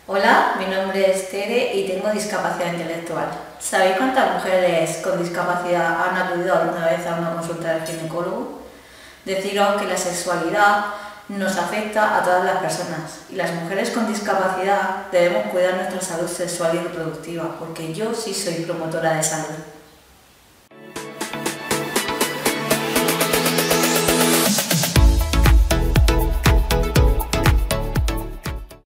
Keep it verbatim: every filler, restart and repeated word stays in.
Hola, mi nombre es Tere y tengo discapacidad intelectual. ¿Sabéis cuántas mujeres con discapacidad han acudido alguna vez a una consulta del ginecólogo? Deciros que la sexualidad nos afecta a todas las personas y las mujeres con discapacidad debemos cuidar nuestra salud sexual y reproductiva, porque yo sí soy promotora de salud.